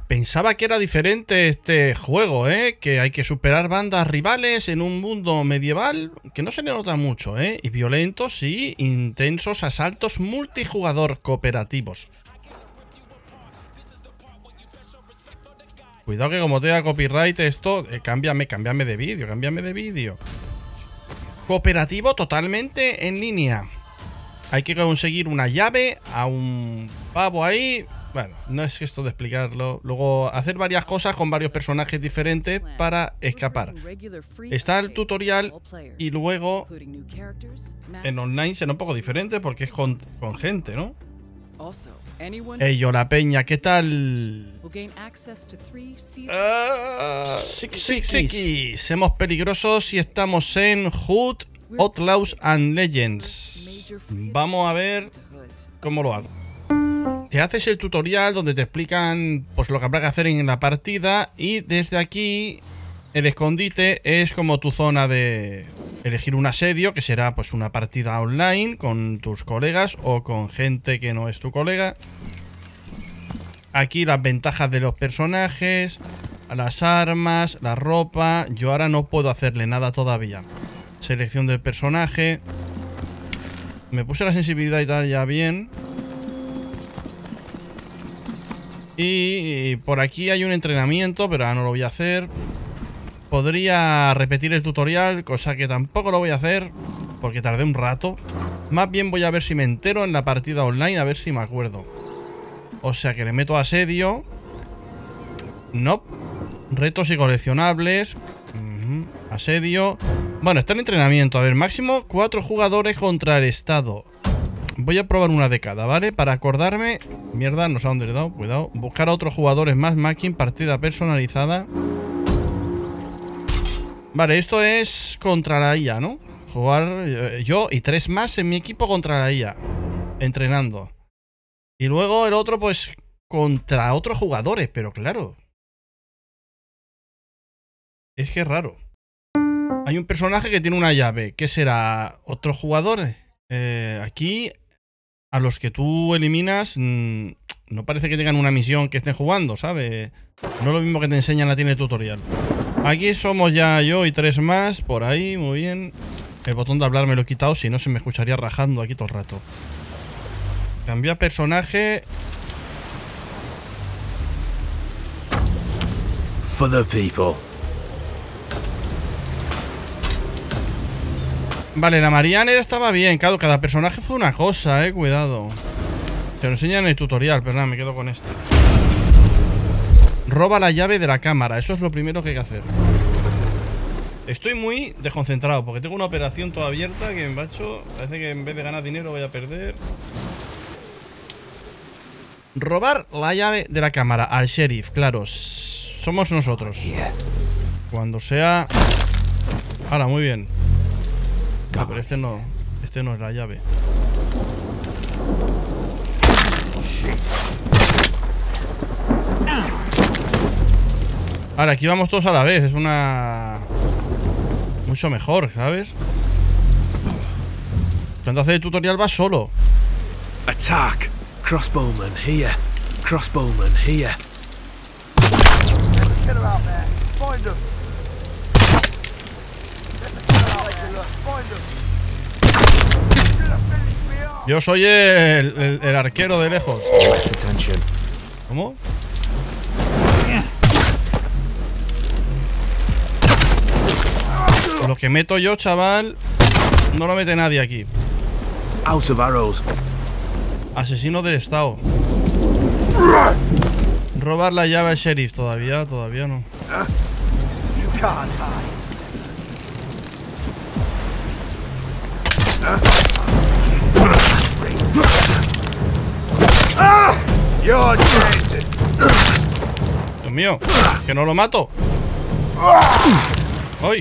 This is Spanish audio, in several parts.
Pensaba que era diferente este juego, que hay que superar bandas rivales en un mundo medieval que no se le nota mucho, y violentos y intensos asaltos multijugador cooperativos. Cuidado que como tenga copyright esto, cámbiame de vídeo. Cooperativo totalmente en línea. Hay que conseguir una llave a un pavo ahí. Bueno, no es esto de explicarlo. Luego hacer varias cosas con varios personajes diferentes para escapar. Está el tutorial y luego en online será un poco diferente porque es con gente, ¿no? Ey, hola peña, ¿qué tal? Somos peligrosos y estamos en Hood, Outlaws and Legends. Vamos a ver cómo lo hago. Te haces el tutorial donde te explican pues lo que habrá que hacer en la partida y desde aquí el escondite es como tu zona de elegir un asedio, que será pues una partida online con tus colegas o con gente que no es tu colega. Aquí las ventajas de los personajes, las armas, la ropa. Yo ahora no puedo hacerle nada todavía. Selección del personaje. Me puse la sensibilidad y tal ya bien. Y por aquí hay un entrenamiento, pero ahora no lo voy a hacer. Podría repetir el tutorial, cosa que tampoco lo voy a hacer porque tardé un rato. Más bien voy a ver si me entero en la partida online, a ver si me acuerdo. O sea que le meto asedio. No. Retos y coleccionables. Asedio. Bueno, está en entrenamiento. A ver, máximo 4 jugadores contra el estado. Voy a probar una de cada, ¿vale? Para acordarme. Mierda, no sé a dónde le he dado. Cuidado. Buscar a otros jugadores más. Matching, partida personalizada. Vale, esto es contra la IA, ¿no? Jugar yo y 3 más en mi equipo contra la IA. Entrenando. Y luego el otro, pues, contra otros jugadores. Pero claro. Es que es raro. Hay un personaje que tiene una llave. ¿Qué será? ¿Otros jugadores? Aquí, a los que tú eliminas, no parece que tengan una misión que estén jugando, ¿sabes? No es lo mismo que te enseñan a ti en el tutorial. Aquí somos ya yo y 3 más. Por ahí, muy bien. El botón de hablar me lo he quitado, si no se me escucharía rajando aquí todo el rato. Cambiar personaje. For the people. Vale, la Marianne estaba bien. Claro, cada personaje fue una cosa, cuidado. Te lo enseñan en el tutorial, pero nada, me quedo con este. Roba la llave de la cámara. Eso es lo primero que hay que hacer. Estoy muy desconcentrado porque tengo una operación toda abierta que me ha hecho... Parece que en vez de ganar dinero voy a perder. Robar la llave de la cámara al sheriff, claro. Somos nosotros. Cuando sea... Ahora, muy bien. No, pero este no es la llave. Ahora, aquí vamos todos a la vez. Es una... mucho mejor, ¿sabes? Cuando hace el tutorial va solo. Attack! Crossbowman here. Crossbowman here. Yo soy el arquero de lejos. ¿Cómo? Lo que meto yo, chaval, no lo mete nadie aquí. Out of arrows. Asesino del estado. Robar la llave al sheriff. Todavía no. Dios mío, que no lo mato. ¡Ay!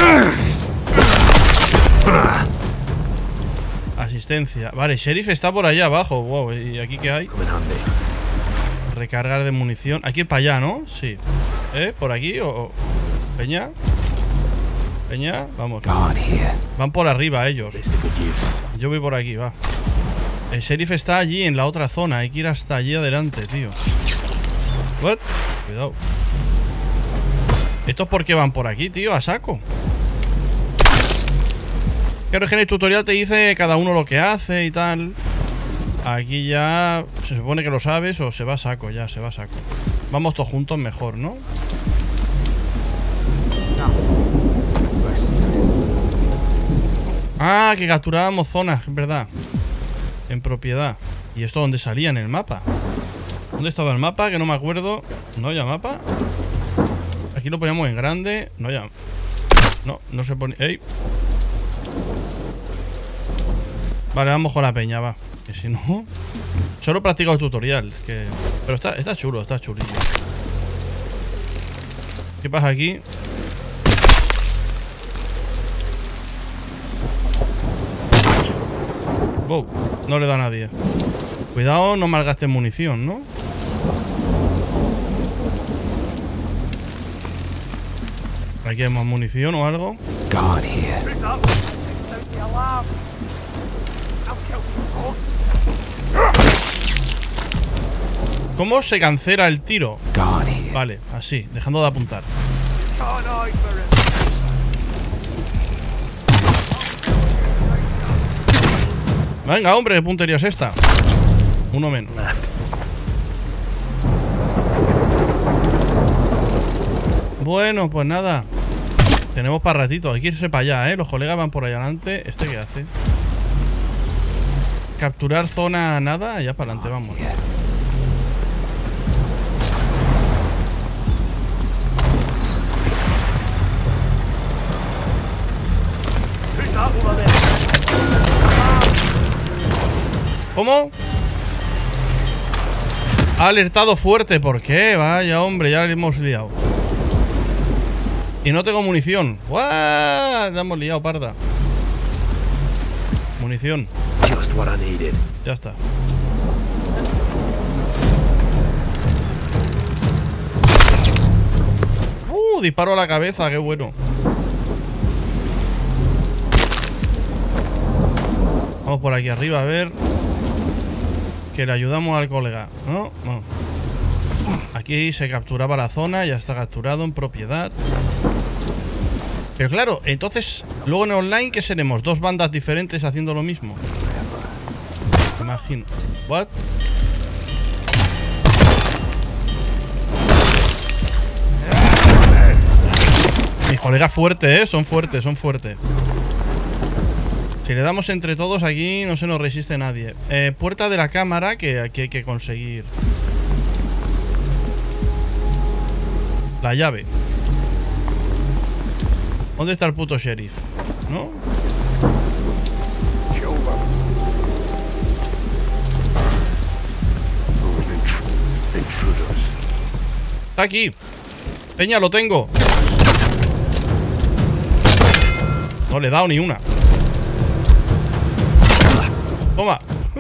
Asistencia. Vale, sheriff está por allá abajo. Wow, ¿y aquí qué hay? Recargar de munición. Hay que ir para allá, ¿no? Sí. ¿Por aquí o...? ¿Peña? ¿Peña? Vamos. Van por arriba ellos. Yo voy por aquí, va. El sheriff está allí en la otra zona. Hay que ir hasta allí adelante, tío. What? Cuidado. ¿Estos por qué van por aquí, tío? A saco. Claro, es que en el tutorial te dice cada uno lo que hace y tal. Aquí ya se supone que lo sabes o se va a saco, ya se va a saco. Vamos todos juntos mejor, ¿no? Ah, que capturábamos zonas, es verdad. En propiedad. ¿Y esto dónde salía en el mapa? ¿Dónde estaba el mapa? Que no me acuerdo. ¿No había mapa? Aquí lo poníamos en grande. No había... No, no se pone... ¡Ey! Vale, vamos con la peña, va. Que si no... Solo he practicado el tutorial. Es que... Pero está chulo, está chulillo. ¿Qué pasa aquí? Wow, no le da a nadie. Cuidado, no malgastes munición, ¿no? Aquí hay más munición o algo. God here. ¿Cómo se cancela el tiro? God here. Vale, así, dejando de apuntar. Venga, hombre, ¿qué puntería es esta? Uno menos. Bueno, pues nada. Tenemos para ratito. Hay que irse para allá, ¿eh? Los colegas van por allá adelante. ¿Este qué hace? Capturar zona nada. Ya para adelante, vamos. ¿Cómo? Ha alertado fuerte. ¿Por qué? Vaya, hombre, ya le hemos liado. Y no tengo munición. ¡Guau! Ya hemos liado, parda. Munición. Just what I needed. Ya está. Disparo a la cabeza, qué bueno. Vamos por aquí arriba a ver. Que le ayudamos al colega. No, no. Aquí se capturaba la zona. Ya está capturado en propiedad. Pero claro, entonces luego en online, ¿qué seremos? ¿Dos bandas diferentes haciendo lo mismo? Imagino. ¿What? Mis colegas fuertes, son fuertes, son fuertes. Si le damos entre todos aquí no se nos resiste nadie. Puerta de la cámara que aquí hay que conseguir. La llave. ¿Dónde está el puto sheriff? ¿No? Está aquí. Peña, lo tengo. No le he dado ni una. Toma.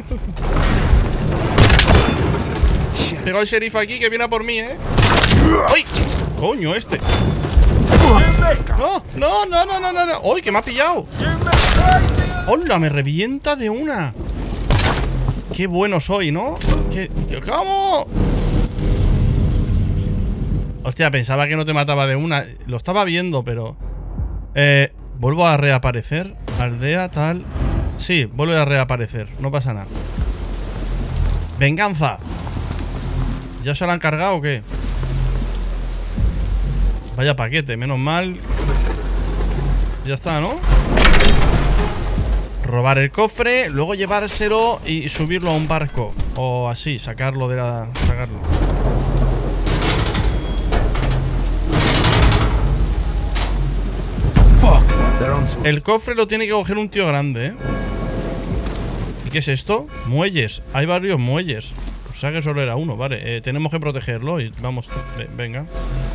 Tengo al sheriff aquí que viene a por mí, ¿eh? ¡Ay! Coño, este. No, no, no, no, no, no. ¡Ay, que me ha pillado! ¡Hola! Me revienta de una. Qué bueno soy, ¿no? ¿Cómo? Hostia, pensaba que no te mataba de una. Lo estaba viendo, pero... vuelvo a reaparecer. Aldea, tal... Sí, vuelve a reaparecer. No pasa nada. ¡Venganza! ¿Ya se la han cargado o qué? Vaya paquete, menos mal. Ya está, ¿no? Robar el cofre, luego llevárselo y subirlo a un barco. O así, sacarlo de la... Sacarlo. El cofre lo tiene que coger un tío grande, ¿eh? ¿Y qué es esto? Muelles. Hay varios muelles. O sea que solo era uno, vale. Tenemos que protegerlo y vamos. Venga.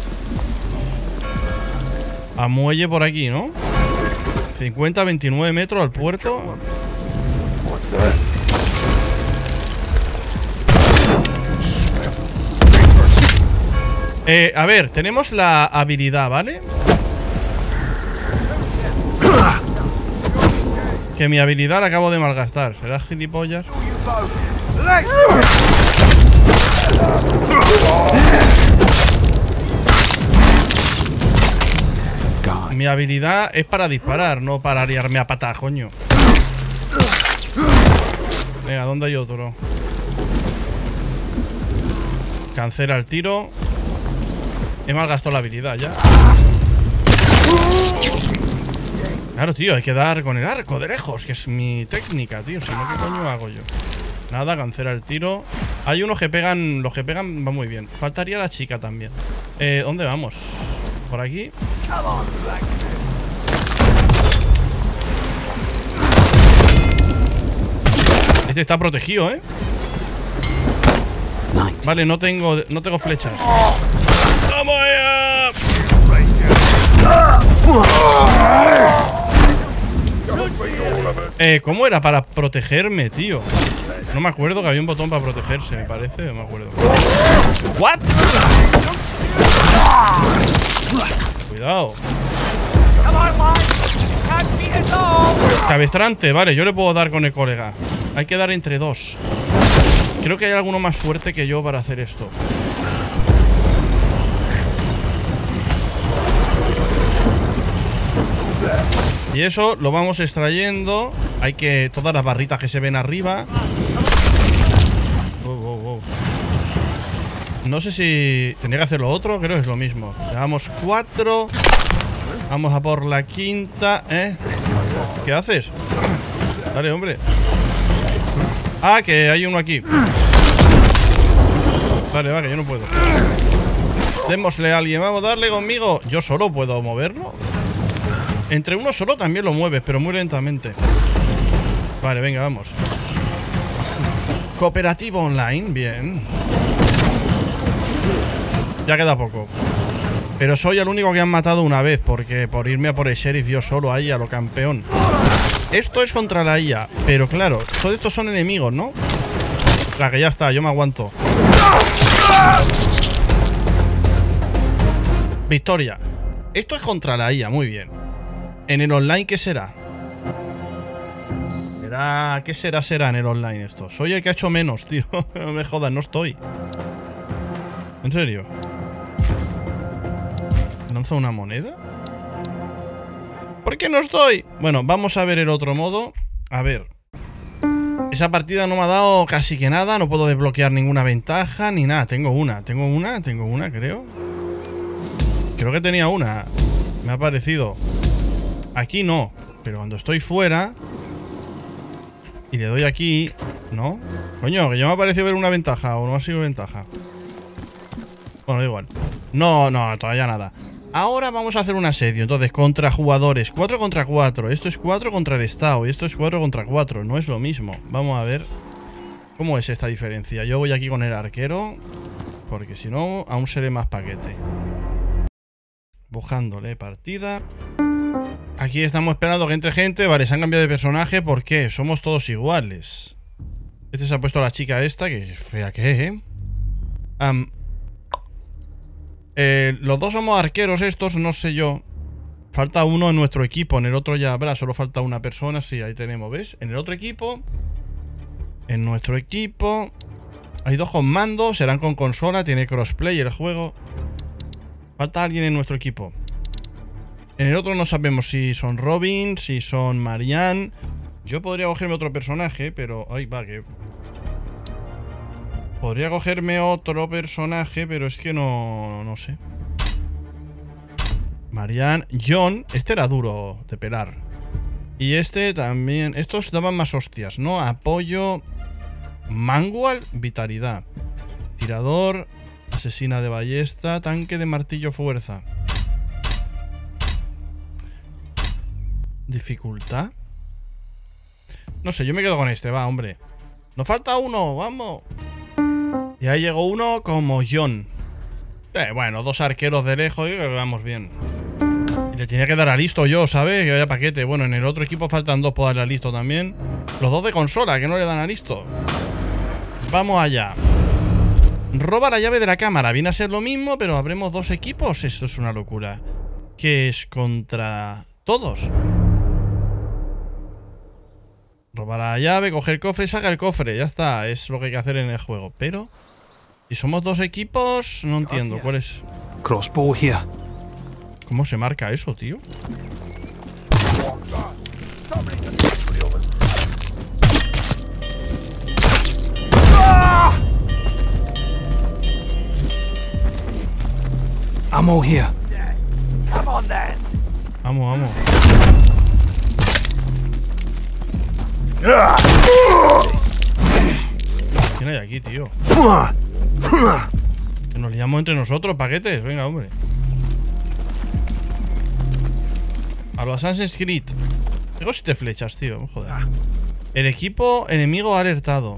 A muelle por aquí, ¿no? 50, 29 metros al puerto. A ver, tenemos la habilidad, ¿vale? Que mi habilidad la acabo de malgastar. ¿Será gilipollas? Mi habilidad es para disparar, no para liarme a patas, coño. Venga, ¿dónde hay otro? Cancela el tiro. He malgastado la habilidad ya. Claro, tío, hay que dar con el arco de lejos, que es mi técnica, tío. Si no, ¿qué coño hago yo? Nada, cancela el tiro. Hay unos que pegan. Los que pegan van muy bien. Faltaría la chica también. ¿Dónde vamos? ¿Por aquí? Este está protegido, ¿eh? Vale, no tengo flechas. ¡Vamos allá! ¿Cómo era para protegerme, tío? No me acuerdo que había un botón para protegerse, me parece. No me acuerdo. ¿What? Cuidado. Cabestrante, vale, yo le puedo dar con el colega. Hay que dar entre dos. Creo que hay alguno más fuerte que yo para hacer esto. Y eso lo vamos extrayendo. Hay que... Todas las barritas que se ven arriba. No sé si tenía que hacer lo otro. Creo que es lo mismo. Llevamos 4. Vamos a por la quinta. ¿Qué haces? Dale, hombre. Ah, que hay uno aquí. Vale, vale, yo no puedo. Démosle a alguien. Vamos a darle conmigo. ¿Yo solo puedo moverlo? Entre uno solo también lo mueves, pero muy lentamente. Vale, venga, vamos. Cooperativo online, bien. Ya queda poco. Pero soy el único que han matado una vez, porque por irme a por el sheriff yo solo ahí a lo campeón. Esto es contra la IA, pero claro, todos estos son enemigos, ¿no? O sea, que ya está, yo me aguanto. Victoria. Esto es contra la IA, muy bien. En el online, ¿qué será? ¿Qué será en el online esto? Soy el que ha hecho menos, tío. No me jodas, no estoy. ¿En serio? ¿Lanza una moneda? ¿Por qué no estoy? Bueno, vamos a ver el otro modo. A ver. Esa partida no me ha dado casi que nada. No puedo desbloquear ninguna ventaja ni nada. Tengo una, creo. Creo que tenía una. Me ha parecido. Aquí no. Pero cuando estoy fuera y le doy aquí, ¿no? Coño, que ya me ha parecido ver una ventaja. O no ha sido ventaja. Bueno, da igual. No, todavía nada. Ahora vamos a hacer un asedio. Entonces, contra jugadores, 4 contra 4. Esto es 4 contra el Estado. Y esto es 4 contra 4. No es lo mismo. Vamos a ver cómo es esta diferencia. Yo voy aquí con el arquero, porque si no, aún seré más paquete. Buscándole partida. Aquí estamos esperando que entre gente. Vale, se han cambiado de personaje. ¿Por qué? Somos todos iguales. Este se ha puesto la chica esta, que fea que es, los dos somos arqueros estos, no sé yo. Falta uno en nuestro equipo. En el otro ya habrá, solo falta una persona. Sí, ahí tenemos, ¿ves? En el otro equipo. En nuestro equipo hay dos con mando, serán con consola. Tiene crossplay el juego. Falta alguien en nuestro equipo. En el otro no sabemos si son Robin, si son Marianne. Yo podría cogerme otro personaje, pero... Ay, va, que... Podría cogerme otro personaje, pero es que no sé. Marianne, John. Este era duro de pelar. Y este también. Estos daban más hostias, ¿no? Apoyo. Mangual, vitalidad. Tirador. Asesina de ballesta. Tanque de martillo, fuerza. Dificultad. No sé, yo me quedo con este, va, hombre. Nos falta uno, vamos. Y ahí llegó uno como John. Bueno, dos arqueros de lejos y que vamos bien. Y le tenía que dar a listo yo, ¿sabes? Que vaya paquete. Bueno, en el otro equipo faltan dos por darle a listo también. Los dos de consola, que no le dan a listo. Vamos allá. Roba la llave de la cámara. Viene a ser lo mismo, pero habremos dos equipos. Esto es una locura. ¿Qué es contra todos? Roba la llave, coge el cofre y saca el cofre. Ya está, es lo que hay que hacer en el juego. Pero si somos dos equipos, no entiendo. ¿Cuál es? Crossbow here. ¿Cómo se marca eso, tío? Ammo here. Vamos, vamos. ¿Quién hay aquí, tío? Que nos liamos entre nosotros, paquetes. Venga, hombre. A los Assassin's Creed. Tengo 7 flechas, tío. Joder. El equipo enemigo ha alertado.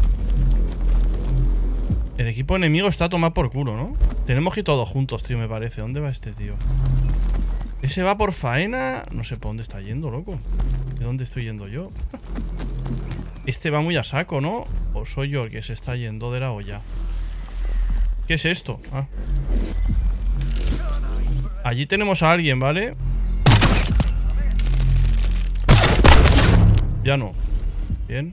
El equipo enemigo está a tomar por culo, ¿no? Tenemos que ir todos juntos, tío, me parece. ¿Dónde va este tío? Ese va por faena. No sé por dónde está yendo, loco. ¿De dónde estoy yendo yo? Este va muy a saco, ¿no? ¿O soy yo el que se está yendo de la olla? ¿Qué es esto? Ah. Allí tenemos a alguien, ¿vale? Ya no. Bien.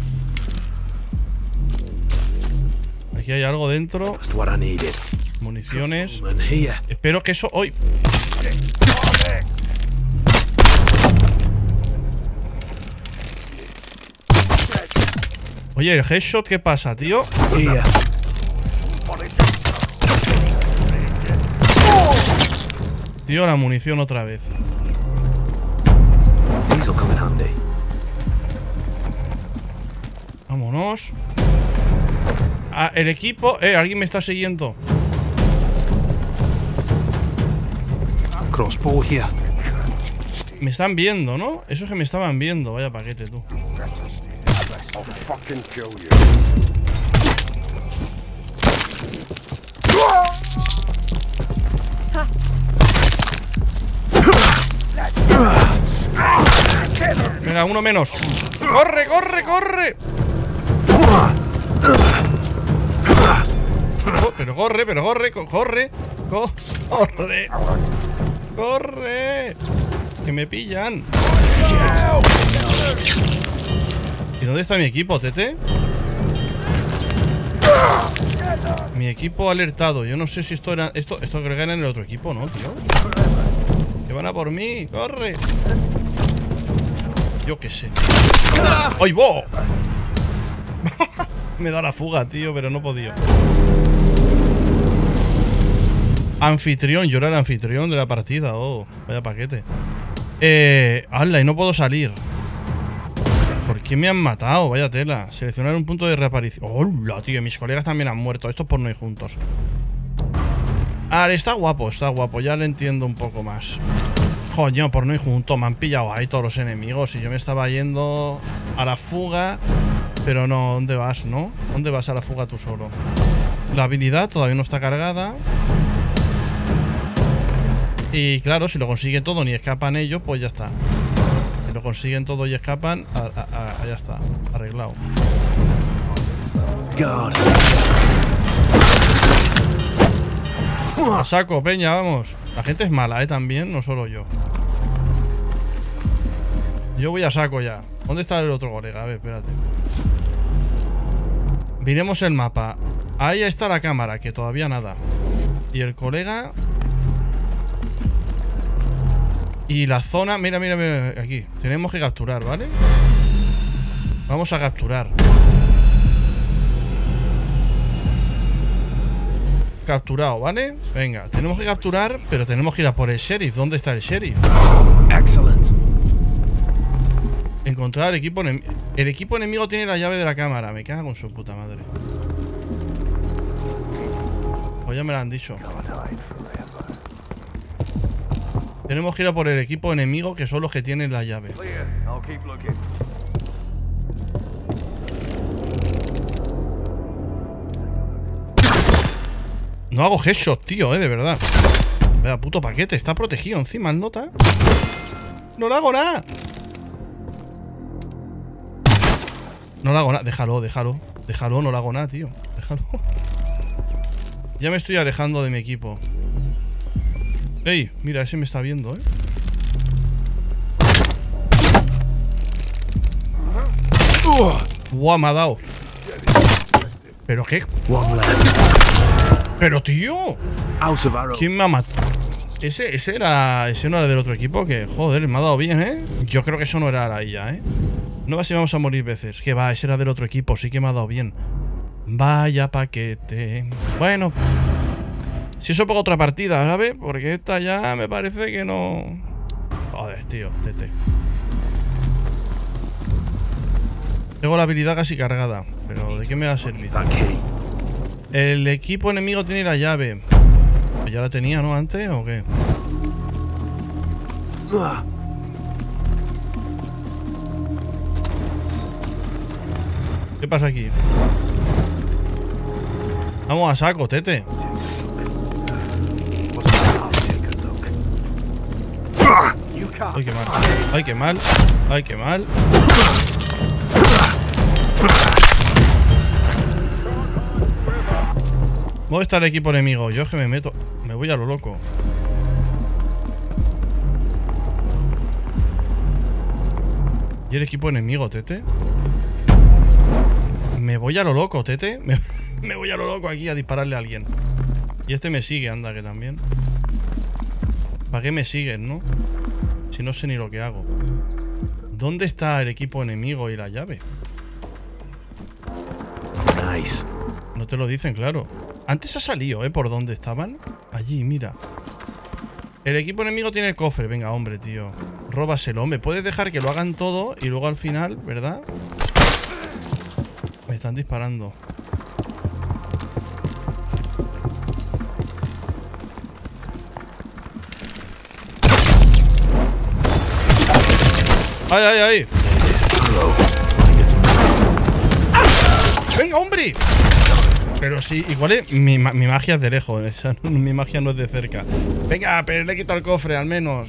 Aquí hay algo dentro. Just what I needed. Municiones. And here. Espero que eso hoy. Oye, el headshot, ¿qué pasa, tío? Here. Tío, la munición otra vez. These will come in handy. Vámonos. Ah, el equipo. Alguien me está siguiendo. Crossbow here. Me están viendo, ¿no? Eso es que me estaban viendo. Vaya paquete, tú. I'll fucking kill you. Venga, uno menos. ¡Corre, corre, corre! Pero corre, corre. Corre. Corre. Que me pillan. ¿Y dónde está mi equipo, Tete? Mi equipo alertado. Yo no sé si esto era... Esto creo que era en el otro equipo, ¿no, tío? Que van a por mí. ¡Corre! Yo qué sé. ¡Ay, bo! Me da la fuga, tío, pero no he podido. Anfitrión. Yo era el anfitrión de la partida. Oh, vaya paquete. ¡Hala! Y no puedo salir. ¿Por qué me han matado? Vaya tela. Seleccionar un punto de reaparición. ¡Hola, tío! Mis colegas también han muerto. Esto es por no ir juntos. Ah, está guapo, está guapo. Ya le entiendo un poco más. Coño, por no ir juntos. Me han pillado ahí todos los enemigos. Y yo me estaba yendo a la fuga. Pero no, ¿dónde vas, no? ¿Dónde vas a la fuga tú solo? La habilidad todavía no está cargada. Y claro, si lo consiguen todo ni escapan ellos, pues ya está. Si lo consiguen todo y escapan, ya está, arreglado. God. A saco, peña, vamos. La gente es mala, también, no solo yo. Yo voy a saco ya. ¿Dónde está el otro colega? A ver, espérate. Miremos el mapa. Ahí está la cámara, que todavía nada. Y el colega... Y la zona... Mira, mira, mira, aquí. Tenemos que capturar, ¿vale? Vamos a capturar. Capturado, ¿vale? Venga, tenemos que capturar, pero tenemos que ir a por el sheriff. ¿Dónde está el sheriff? Excellent. Encontrar el equipo enemigo. El equipo enemigo tiene la llave de la cámara. Me cago con su puta madre. Pues ya me la han dicho. Tenemos que ir a por el equipo enemigo, que son los que tienen la llave. No hago headshot, tío, de verdad. Vaya puto paquete, está protegido encima el nota. No le hago nada. No le hago nada, déjalo, déjalo. Déjalo, no le hago nada, tío. Déjalo. Ya me estoy alejando de mi equipo. Ey, mira, ese me está viendo, Guau, me ha dado. ¿Pero qué? One left. Pero, tío. Out of arrow. ¿Quién me ha matado? Ese no era del otro equipo. Que, joder, me ha dado bien, ¿eh? Yo creo que eso no era la IA, ¿eh? No va si vamos a morir veces. Que va, ese era del otro equipo. Sí que me ha dado bien. Vaya paquete. Bueno. Si eso pongo otra partida, ¿sabes? Porque esta ya me parece que no... Joder, tío, tete. Tengo la habilidad casi cargada. Pero ¿de qué me va a servir? El equipo enemigo tiene la llave. ¿Ya la tenía, no? ¿Antes o qué? ¿Qué pasa aquí? Vamos a saco, tete. Ay, qué mal. Ay, qué mal. Ay, qué mal. ¿Dónde está el equipo enemigo? Yo es que me meto. Me voy a lo loco. ¿Y el equipo enemigo, tete? Me voy a lo loco, tete. Me voy a lo loco aquí a dispararle a alguien. Y este me sigue, anda, que también. ¿Para qué me siguen, no? Si no sé ni lo que hago. ¿Dónde está el equipo enemigo y la llave? Nice. No te lo dicen, claro. Antes ha salido, ¿eh? ¿Por dónde estaban? Allí, mira. El equipo enemigo tiene el cofre. Venga, hombre, tío. Róbaselo. Me puedes dejar que lo hagan todo y luego al final, ¿verdad? Me están disparando. ¡Ay, ay, ay! ¡Venga, hombre! Pero sí, igual es, mi magia es de lejos. Esa, mi magia no es de cerca. Venga, pero le he quitado el cofre, al menos.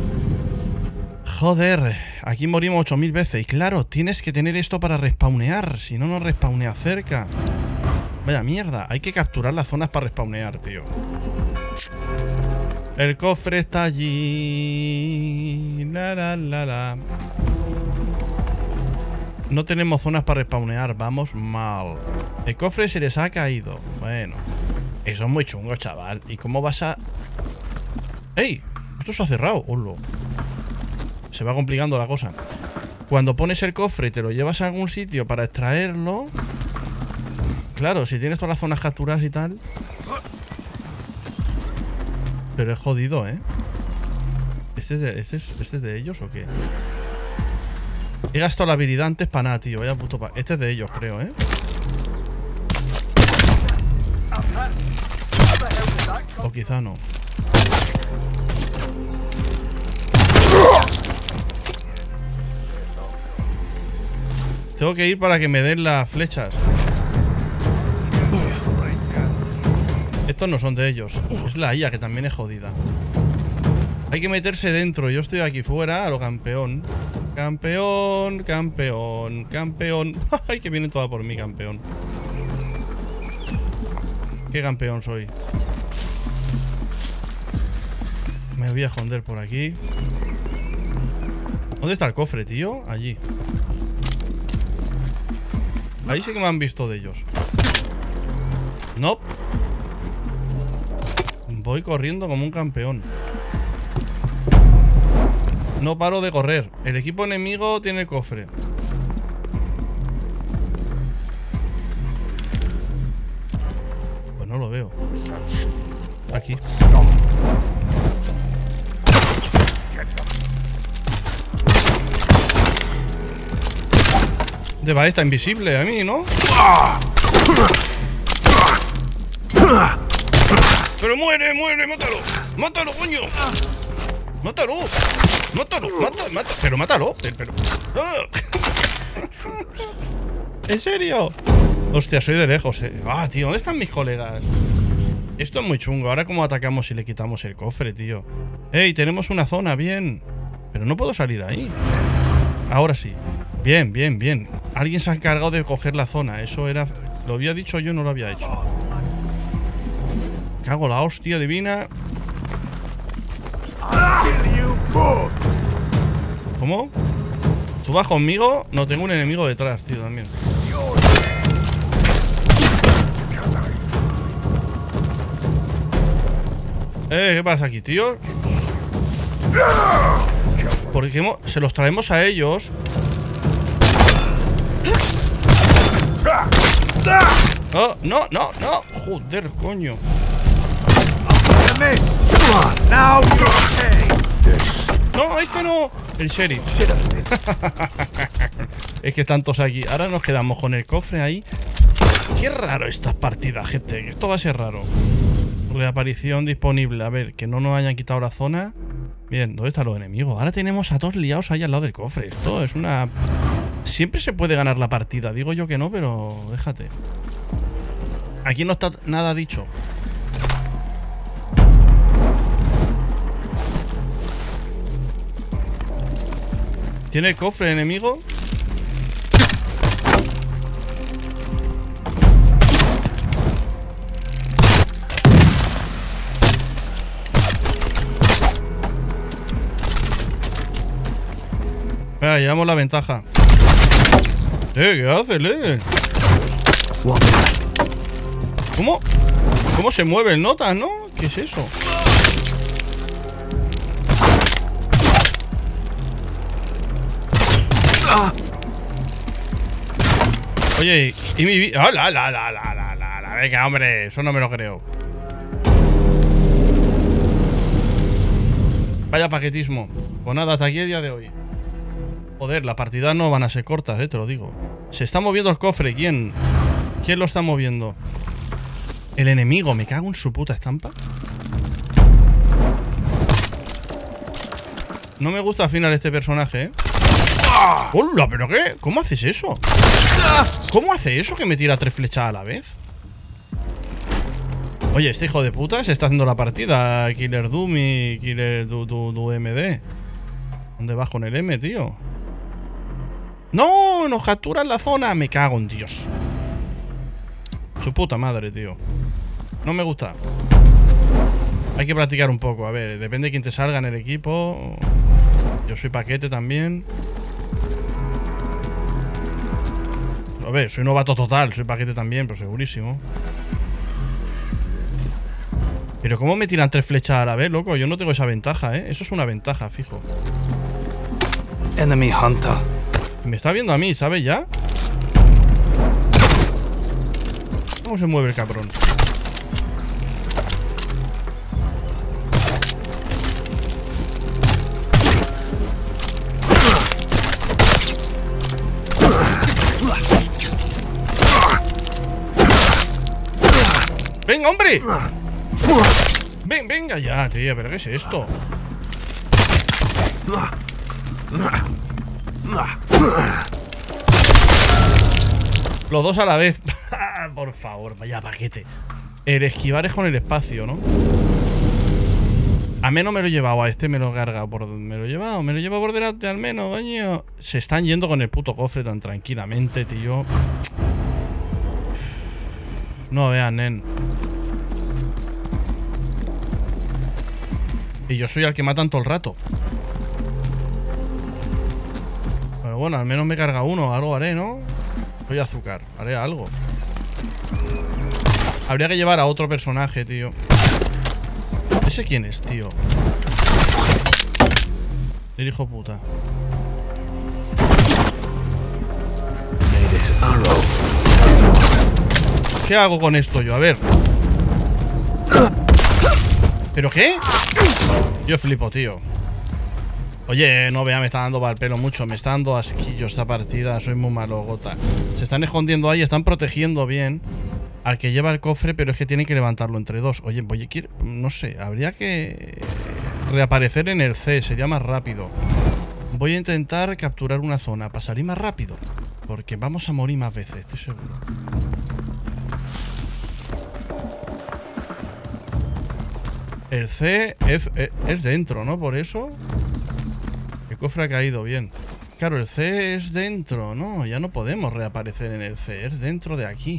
Joder, aquí morimos 8000 veces. Y claro, tienes que tener esto para respawnear. Si no, no respawnea cerca. Vaya mierda, hay que capturar las zonas para respawnear, tío. El cofre está allí. La, la, la, la. No tenemos zonas para respawnear. Vamos mal. El cofre se les ha caído. Bueno. Eso es muy chungo, chaval. ¿Y cómo vas a...? ¡Ey! Esto se ha cerrado. Hola. Se va complicando la cosa. Cuando pones el cofre y te lo llevas a algún sitio para extraerlo... Claro, si tienes todas las zonas capturadas y tal... Pero es jodido, ¿eh? ¿Este es de ellos o qué? He gastado la habilidad antes para nada, tío. Vaya puto pa... Este es de ellos, creo, ¿eh? O quizá no. Tengo que ir para que me den las flechas. Estos no son de ellos. Es la IA, que también es jodida. Hay que meterse dentro. Yo estoy aquí fuera, a lo campeón. Campeón, campeón, campeón. Ay, que vienen todas por mí, campeón. ¿Qué campeón soy? Me voy a esconder por aquí. ¿Dónde está el cofre, tío? Allí. Ahí sí que me han visto de ellos. No. Voy corriendo como un campeón. No paro de correr. El equipo enemigo tiene el cofre. Pues no lo veo. Aquí. De va, está invisible a mí, ¿no? Pero muere, muere, mátalo. Mátalo, coño. Mátalo. Mátalo, mata. Pero mátalo. Pero... ¿En serio? Hostia, soy de lejos, eh. Ah, tío, ¿dónde están mis colegas? Esto es muy chungo. Ahora cómo atacamos si le quitamos el cofre, tío. Ey, tenemos una zona, bien. Pero no puedo salir ahí. Ahora sí. Bien, bien, bien. Alguien se ha encargado de coger la zona. Eso era... Lo había dicho yo, no lo había hecho. Cago la hostia divina. ¿Cómo? ¿Tú vas conmigo? No, tengo un enemigo detrás, tío, también. ¿Qué pasa aquí, tío? Porque se los traemos a ellos. Oh, no, no, no. Joder, coño. No, este no. El sheriff. Es que tantos aquí. Ahora nos quedamos con el cofre ahí. Qué raro estas partidas, gente. Esto va a ser raro. Reaparición disponible. A ver, que no nos hayan quitado la zona. Bien, ¿dónde están los enemigos? Ahora tenemos a todos liados ahí al lado del cofre. Esto es una... Siempre se puede ganar la partida. Digo yo que no, pero déjate. Aquí no está nada dicho. ¿Tiene el cofre enemigo? Venga, llevamos la ventaja. ¿Qué hace, ¿Cómo? ¿Cómo se mueve el nota, no? ¿Qué es eso? Oye, y mi vida. Venga, hombre, eso no me lo creo. Vaya paquetismo. Pues nada, hasta aquí el día de hoy. Joder, las partidas no van a ser cortas, te lo digo. Se está moviendo el cofre. ¿Quién? ¿Quién lo está moviendo? El enemigo. Me cago en su puta estampa. No me gusta al final este personaje, ¿eh? ¡Hola! ¿Pero qué? ¿Cómo haces eso? ¿Cómo hace eso que me tira 3 flechas a la vez? Oye, este hijo de puta se está haciendo la partida. Killer Doom y Killer MD. ¿Dónde vas con el M, tío? ¡No! ¡Nos capturan la zona! Me cago en Dios. Su puta madre, tío. No me gusta. Hay que practicar un poco. A ver, depende de quién te salga en el equipo. Yo soy paquete también. A ver, soy novato total. Soy paquete también, pero segurísimo. Pero ¿cómo me tiran 3 flechas a la vez, loco? Yo no tengo esa ventaja, ¿eh? Eso es una ventaja, fijo. Enemy hunter. Me está viendo a mí, ¿sabes ya? ¿Cómo se mueve el cabrón? ¡Venga, hombre! Venga ya, tío, ¿pero qué es esto? Los dos a la vez. Por favor, vaya paquete. El esquivar es con el espacio, ¿no? A menos me lo he llevado, a este me lo he cargado por... Me lo he llevado por delante al menos, coño. Se están yendo con el puto cofre tan tranquilamente, tío. No vean, nen. Y yo soy el que matan todo el rato. Pero bueno, al menos me he cargado uno. Algo haré, ¿no? Soy azúcar, haré algo. Habría que llevar a otro personaje, tío. ¿Ese quién es, tío? El hijo puta. ¿Qué hago con esto yo? A ver. ¿Pero qué? Yo flipo, tío. Oye, no vea, me está dando para el pelo mucho. Me está dando asquillo esta partida. Soy muy malo, gota. Se están escondiendo ahí, están protegiendo bien al que lleva el cofre, pero es que tienen que levantarlo entre dos. Oye, no sé, habría que reaparecer en el C, sería más rápido. Voy a intentar capturar una zona para salir más rápido, porque vamos a morir más veces, estoy seguro. El C es dentro, ¿no? Por eso el cofre ha caído bien. Claro, el C es dentro, ¿no? Ya no podemos reaparecer en el C. Es dentro de aquí.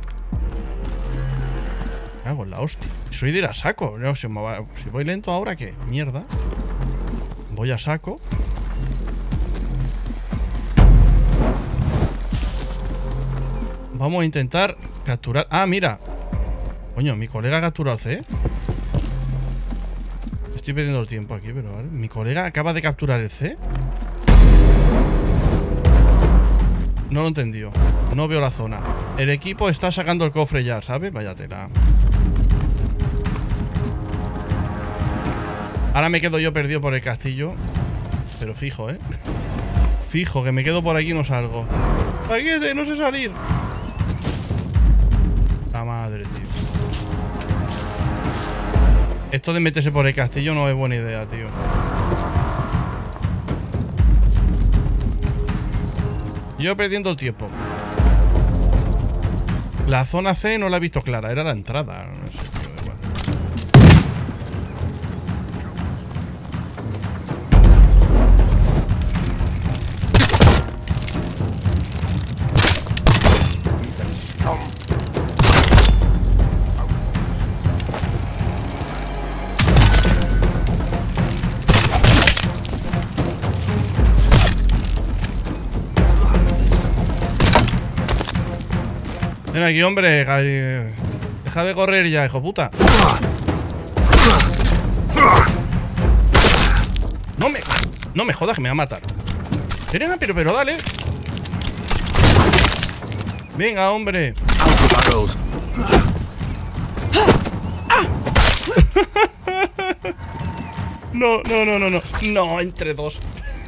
¿Qué hago en la hostia? Soy de ir a saco. No, si voy lento ahora, ¿qué? Mierda. Voy a saco. Vamos a intentar capturar... Ah, mira. Coño, mi colega capturó al C. Estoy perdiendo el tiempo aquí, pero vale. Mi colega acaba de capturar el C. No lo he entendido. No veo la zona. El equipo está sacando el cofre ya, ¿sabes? Vaya tela. Ahora me quedo yo perdido por el castillo. Pero fijo, ¿eh? Fijo, que me quedo por aquí y no salgo. ¡Paquete! ¡No sé salir! La madre, tío. Esto de meterse por el castillo no es buena idea, tío. Yo perdiendo el tiempo. La zona C no la he visto clara. Era la entrada. No sé, tío, da igual. Ven aquí, hombre. Deja de correr ya, hijo puta. No me jodas que me va a matar. Pero dale. Venga, hombre. No. No, entre dos.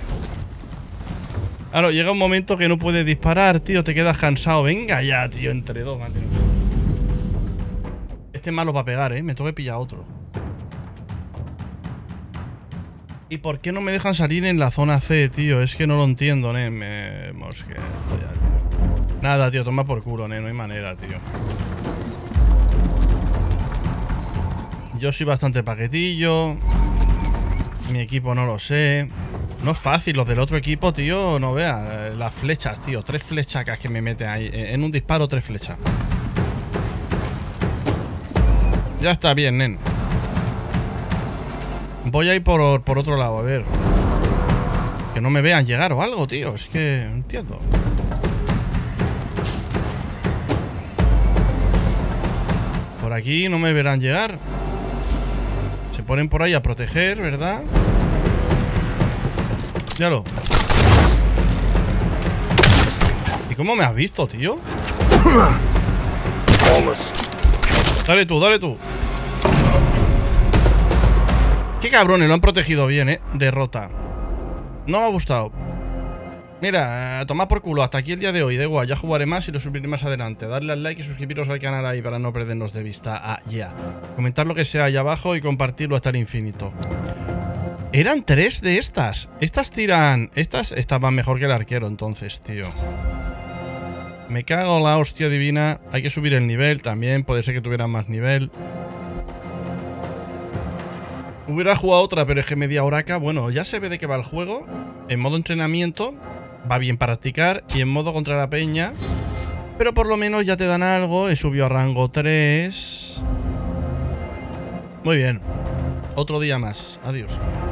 Claro, llega un momento que no puedes disparar, tío. Te quedas cansado. Venga ya, tío, entre dos, madre. Este es malo para pegar, ¿eh? Me tengo que pillar otro. ¿Y por qué no me dejan salir en la zona C, tío? Es que no lo entiendo, ¿eh? Me mosqueo ya, tío. Nada, tío, toma por culo, ¿eh? No hay manera, tío. Yo soy bastante paquetillo. Mi equipo no lo sé. No es fácil, los del otro equipo, tío, no veas. Las flechas, tío, 3 flechacas que me meten ahí. En un disparo, 3 flechas. Ya está bien, nen. Voy a ir por otro lado, a ver. Que no me vean llegar o algo, tío. Es que no entiendo. Por aquí no me verán llegar. Se ponen por ahí a proteger, ¿verdad? Míralo. ¿Y cómo me has visto, tío? Dale tú, dale tú. Qué cabrones, lo han protegido bien, derrota. No me ha gustado. Mira, tomad por culo. Hasta aquí el día de hoy. Da igual, ya jugaré más y lo subiré más adelante. Darle al like y suscribiros al canal ahí para no perdernos de vista. Comentar lo que sea ahí abajo y compartirlo hasta el infinito. Eran 3 de estas. Estas tiran... Estas estaban mejor que el arquero entonces, tío. Me cago en la hostia divina. Hay que subir el nivel también. Puede ser que tuvieran más nivel. Hubiera jugado otra, pero es que media horaca. Bueno, ya se ve de qué va el juego. En modo entrenamiento va bien para practicar. Y en modo contra la peña. Pero por lo menos ya te dan algo. He subido a rango 3. Muy bien. Otro día más. Adiós.